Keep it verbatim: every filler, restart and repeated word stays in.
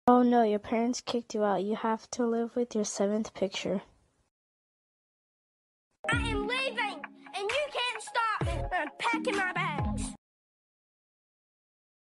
Oh no, your parents kicked you out. You have to live with your seventh picture. I am leaving, and you can't stop me. I'm packing my bag.